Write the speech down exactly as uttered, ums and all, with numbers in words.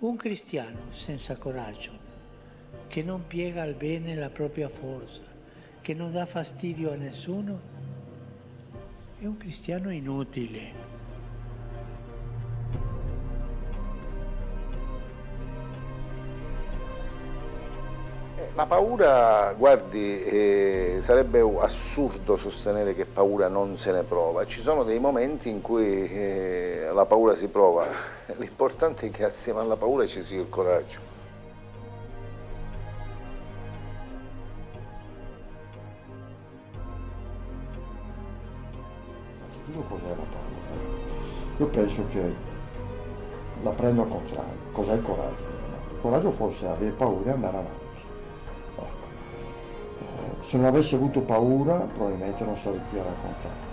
Un cristiano senza coraggio, che non piega al bene la propria forza, che non dà fastidio a nessuno, è un cristiano inutile. La paura, guardi, eh, sarebbe assurdo sostenere che paura non se ne prova. Ci sono dei momenti in cui eh, la paura si prova. L'importante è che assieme alla paura ci sia il coraggio. Cos'è la paura? Io penso che la prendo al contrario. Cos'è il coraggio? Il coraggio forse è avere paura e andare avanti. Se non avessi avuto paura, probabilmente non sarei qui a raccontare.